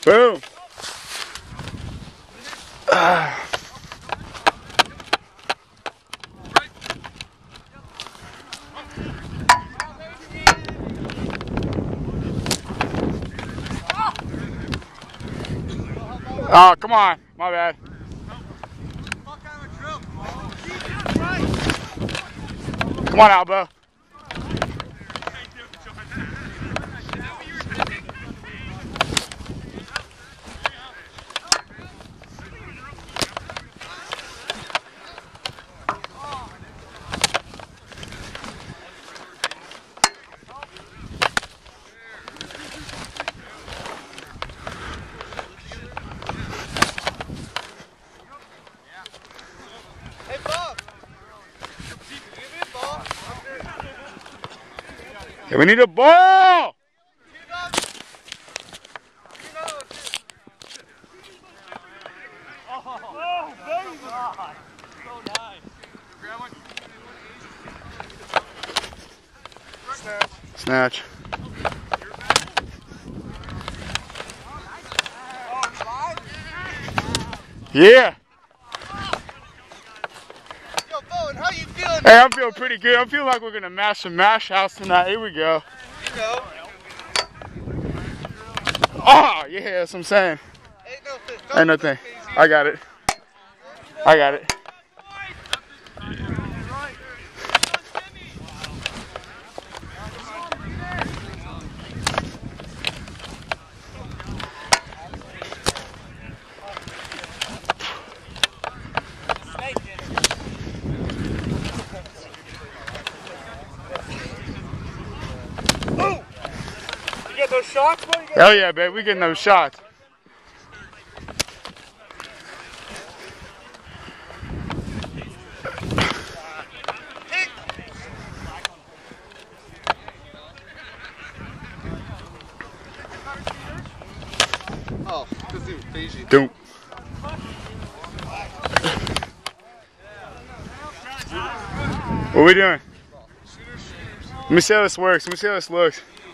Boom. Oh, come on. My bad. Come on, Albo. Hey, we need a ball! Oh, baby! So nice. Snatch. Yeah. Yo, Bowen, how you feeling? Hey, I'm feeling pretty good. I feel like we're gonna mash some mash house tonight. Here we go. You know. Oh, yeah, that's what I'm saying. Ain't no thing. I got it. I got it. You get those shots, buddy? Hell yeah, babe. We getting those shots. Oh, this dude, Beijing. Don't. What are we doing? Let me see how this works. Let me see how this looks.